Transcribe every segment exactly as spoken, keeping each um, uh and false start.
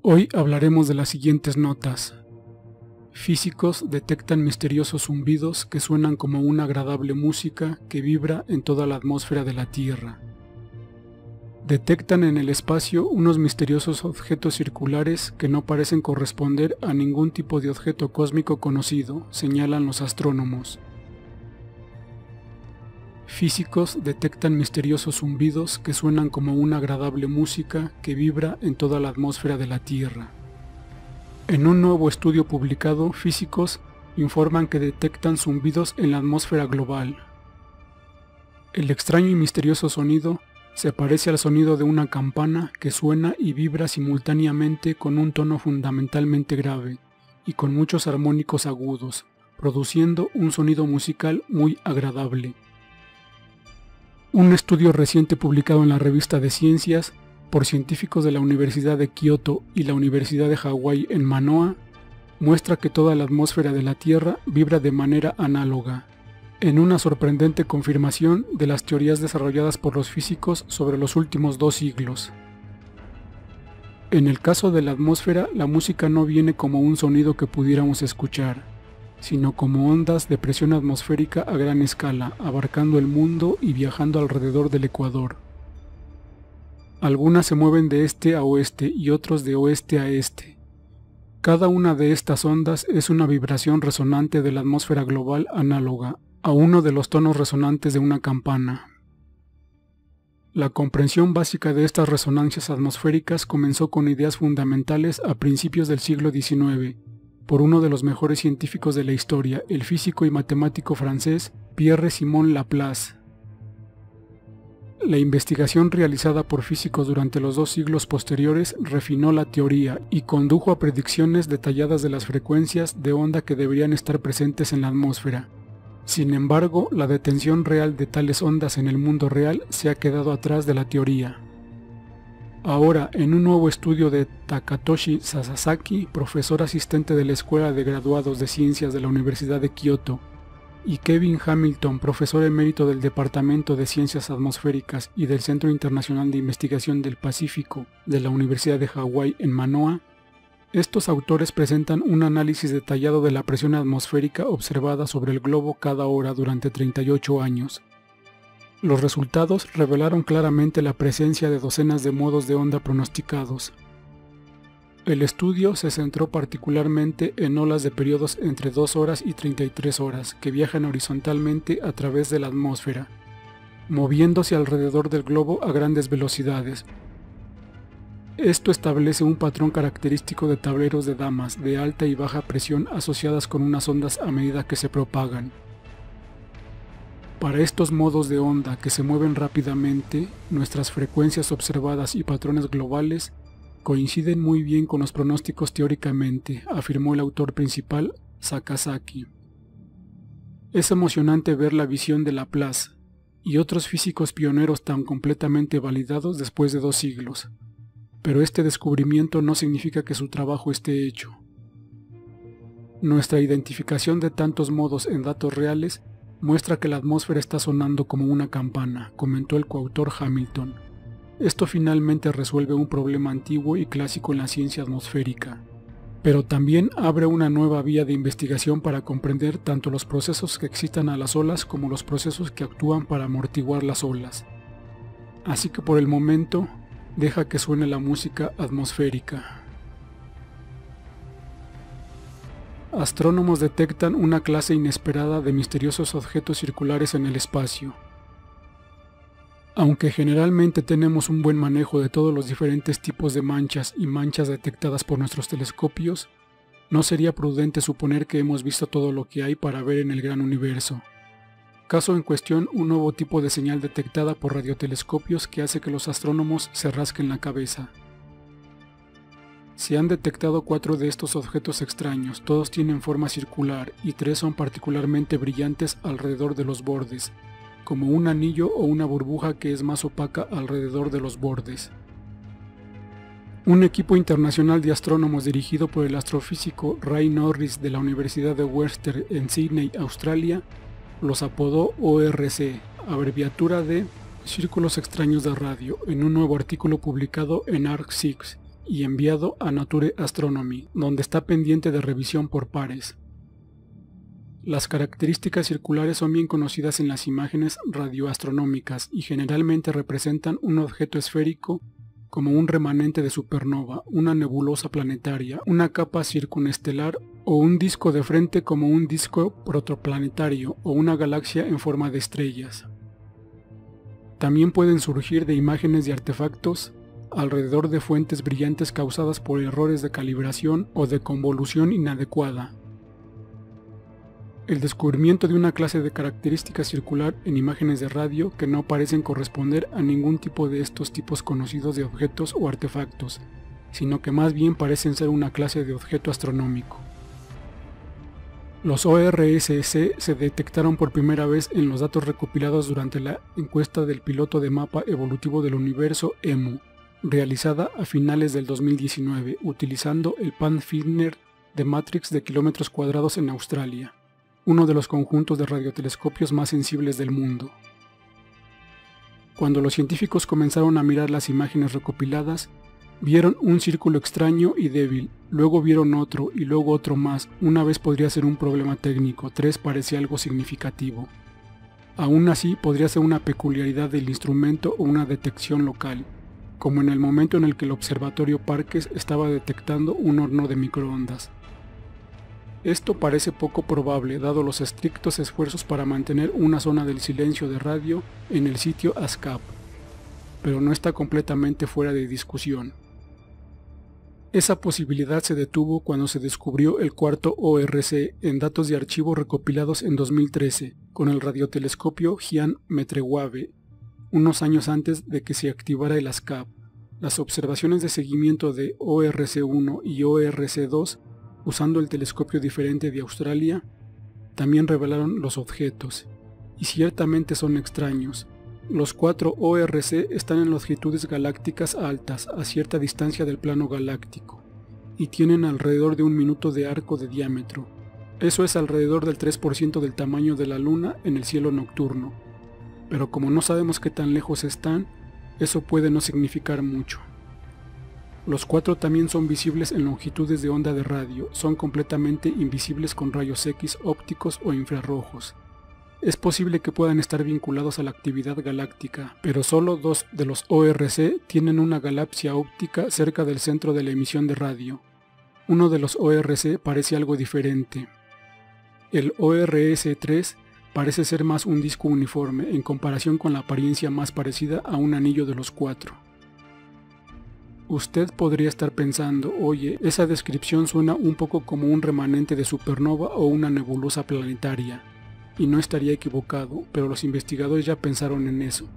Hoy hablaremos de las siguientes notas. Físicos detectan misteriosos zumbidos que suenan como una agradable música que vibra en toda la atmósfera de la Tierra. Detectan en el espacio unos misteriosos objetos circulares que no parecen corresponder a ningún tipo de objeto cósmico conocido, señalan los astrónomos. Físicos detectan misteriosos zumbidos que suenan como una agradable música que vibra en toda la atmósfera de la Tierra. En un nuevo estudio publicado, físicos informan que detectan zumbidos en la atmósfera global. El extraño y misterioso sonido se parece al sonido de una campana que suena y vibra simultáneamente con un tono fundamentalmente grave y con muchos armónicos agudos, produciendo un sonido musical muy agradable. Un estudio reciente publicado en la revista de Ciencias por científicos de la Universidad de Kioto y la Universidad de Hawái en Manoa muestra que toda la atmósfera de la Tierra vibra de manera análoga, en una sorprendente confirmación de las teorías desarrolladas por los físicos sobre los últimos dos siglos. En el caso de la atmósfera, la música no viene como un sonido que pudiéramos escuchar, sino como ondas de presión atmosférica a gran escala, abarcando el mundo y viajando alrededor del ecuador. Algunas se mueven de este a oeste y otros de oeste a este. Cada una de estas ondas es una vibración resonante de la atmósfera global análoga a uno de los tonos resonantes de una campana. La comprensión básica de estas resonancias atmosféricas comenzó con ideas fundamentales a principios del siglo diecinueve, por uno de los mejores científicos de la historia, el físico y matemático francés Pierre-Simon Laplace. La investigación realizada por físicos durante los dos siglos posteriores refinó la teoría y condujo a predicciones detalladas de las frecuencias de onda que deberían estar presentes en la atmósfera. Sin embargo, la detención real de tales ondas en el mundo real se ha quedado atrás de la teoría. Ahora, en un nuevo estudio de Takatoshi Sasaki, profesor asistente de la Escuela de Graduados de Ciencias de la Universidad de Kioto, y Kevin Hamilton, profesor emérito del Departamento de Ciencias Atmosféricas y del Centro Internacional de Investigación del Pacífico de la Universidad de Hawái en Manoa, estos autores presentan un análisis detallado de la presión atmosférica observada sobre el globo cada hora durante treinta y ocho años. Los resultados revelaron claramente la presencia de docenas de modos de onda pronosticados. El estudio se centró particularmente en olas de periodos entre dos horas y treinta y tres horas que viajan horizontalmente a través de la atmósfera, moviéndose alrededor del globo a grandes velocidades. Esto establece un patrón característico de tableros de damas de alta y baja presión asociadas con unas ondas a medida que se propagan. Para estos modos de onda que se mueven rápidamente, nuestras frecuencias observadas y patrones globales coinciden muy bien con los pronósticos teóricamente, afirmó el autor principal, Sakazaki. Es emocionante ver la visión de Laplace y otros físicos pioneros tan completamente validados después de dos siglos, pero este descubrimiento no significa que su trabajo esté hecho. Nuestra identificación de tantos modos en datos reales muestra que la atmósfera está sonando como una campana, comentó el coautor Hamilton. Esto finalmente resuelve un problema antiguo y clásico en la ciencia atmosférica, pero también abre una nueva vía de investigación para comprender tanto los procesos que excitan a las olas como los procesos que actúan para amortiguar las olas. Así que por el momento, deja que suene la música atmosférica. Astrónomos detectan una clase inesperada de misteriosos objetos circulares en el espacio. Aunque generalmente tenemos un buen manejo de todos los diferentes tipos de manchas y manchas detectadas por nuestros telescopios, no sería prudente suponer que hemos visto todo lo que hay para ver en el gran universo. Caso en cuestión, un nuevo tipo de señal detectada por radiotelescopios que hace que los astrónomos se rasquen la cabeza. Se han detectado cuatro de estos objetos extraños, todos tienen forma circular y tres son particularmente brillantes alrededor de los bordes, como un anillo o una burbuja que es más opaca alrededor de los bordes. Un equipo internacional de astrónomos dirigido por el astrofísico Ray Norris de la Universidad de Western en Sydney, Australia, los apodó O R C, abreviatura de Círculos Extraños de Radio, en un nuevo artículo publicado en ArcSix, y enviado a Nature Astronomy, donde está pendiente de revisión por pares. Las características circulares son bien conocidas en las imágenes radioastronómicas y generalmente representan un objeto esférico como un remanente de supernova, una nebulosa planetaria, una capa circunestelar o un disco de frente como un disco protoplanetario o una galaxia en forma de estrellas. También pueden surgir de imágenes de artefactos alrededor de fuentes brillantes causadas por errores de calibración o de convolución inadecuada. El descubrimiento de una clase de característica circular en imágenes de radio que no parecen corresponder a ningún tipo de estos tipos conocidos de objetos o artefactos, sino que más bien parecen ser una clase de objeto astronómico. Los O R S C se detectaron por primera vez en los datos recopilados durante la encuesta del piloto de mapa evolutivo del universo E M U, realizada a finales del dos mil diecinueve, utilizando el Pathfinder de Matrix de kilómetros cuadrados en Australia, uno de los conjuntos de radiotelescopios más sensibles del mundo. Cuando los científicos comenzaron a mirar las imágenes recopiladas, vieron un círculo extraño y débil, luego vieron otro y luego otro más. Una vez podría ser un problema técnico, tres parecía algo significativo. Aún así podría ser una peculiaridad del instrumento o una detección local, como en el momento en el que el observatorio Parkes estaba detectando un horno de microondas. Esto parece poco probable dado los estrictos esfuerzos para mantener una zona del silencio de radio en el sitio ASCAP, pero no está completamente fuera de discusión. Esa posibilidad se detuvo cuando se descubrió el cuarto O R C en datos de archivo recopilados en dos mil trece con el radiotelescopio Gian Metrewave, unos años antes de que se activara el ASCAP. Las observaciones de seguimiento de O R C uno y O R C dos usando el telescopio diferente de Australia, también revelaron los objetos, y ciertamente son extraños. Los cuatro O R C están en longitudes galácticas altas, a cierta distancia del plano galáctico, y tienen alrededor de un minuto de arco de diámetro. Eso es alrededor del tres por ciento del tamaño de la Luna en el cielo nocturno, pero como no sabemos qué tan lejos están, eso puede no significar mucho. Los cuatro también son visibles en longitudes de onda de radio, son completamente invisibles con rayos X ópticos o infrarrojos. Es posible que puedan estar vinculados a la actividad galáctica, pero solo dos de los O R C tienen una galaxia óptica cerca del centro de la emisión de radio. Uno de los O R C parece algo diferente. El O R S tres parece ser más un disco uniforme en comparación con la apariencia más parecida a un anillo de los cuatro. Usted podría estar pensando, oye, esa descripción suena un poco como un remanente de supernova o una nebulosa planetaria, y no estaría equivocado, pero los investigadores ya pensaron en eso.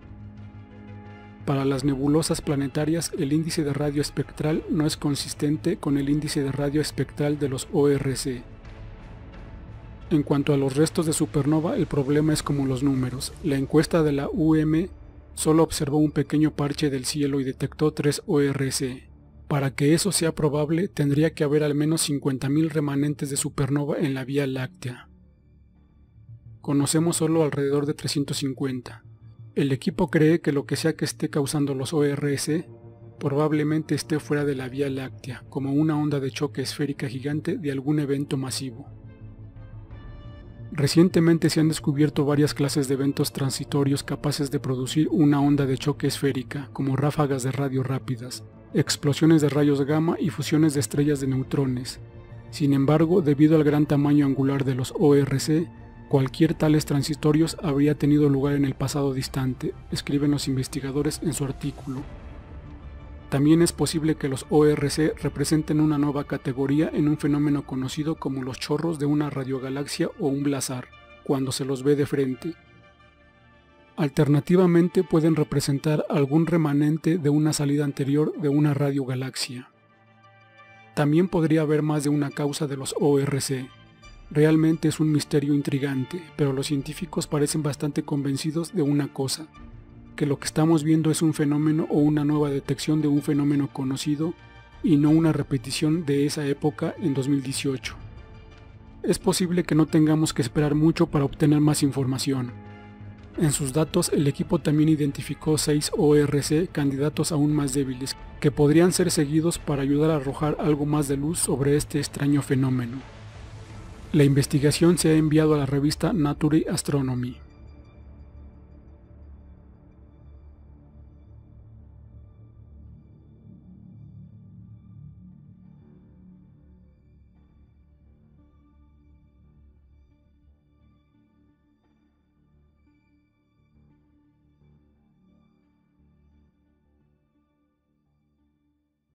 Para las nebulosas planetarias, el índice de radio espectral no es consistente con el índice de radio espectral de los O R C. En cuanto a los restos de supernova, el problema es como los números. La encuesta de la U M solo observó un pequeño parche del cielo y detectó tres O R C. Para que eso sea probable, tendría que haber al menos cincuenta mil remanentes de supernova en la Vía Láctea. Conocemos solo alrededor de trescientos cincuenta. El equipo cree que lo que sea que esté causando los O R C probablemente esté fuera de la Vía Láctea, como una onda de choque esférica gigante de algún evento masivo. Recientemente se han descubierto varias clases de eventos transitorios capaces de producir una onda de choque esférica, como ráfagas de radio rápidas, explosiones de rayos gamma y fusiones de estrellas de neutrones. Sin embargo, debido al gran tamaño angular de los O R C, cualquier tales transitorios habría tenido lugar en el pasado distante, escriben los investigadores en su artículo. También es posible que los O R C representen una nueva categoría en un fenómeno conocido como los chorros de una radiogalaxia o un blazar, cuando se los ve de frente. Alternativamente pueden representar algún remanente de una salida anterior de una radiogalaxia. También podría haber más de una causa de los O R C. Realmente es un misterio intrigante, pero los científicos parecen bastante convencidos de una cosa, que lo que estamos viendo es un fenómeno o una nueva detección de un fenómeno conocido y no una repetición de esa época en dos mil dieciocho. Es posible que no tengamos que esperar mucho para obtener más información. En sus datos, el equipo también identificó seis O R C candidatos aún más débiles, que podrían ser seguidos para ayudar a arrojar algo más de luz sobre este extraño fenómeno. La investigación se ha enviado a la revista Nature Astronomy.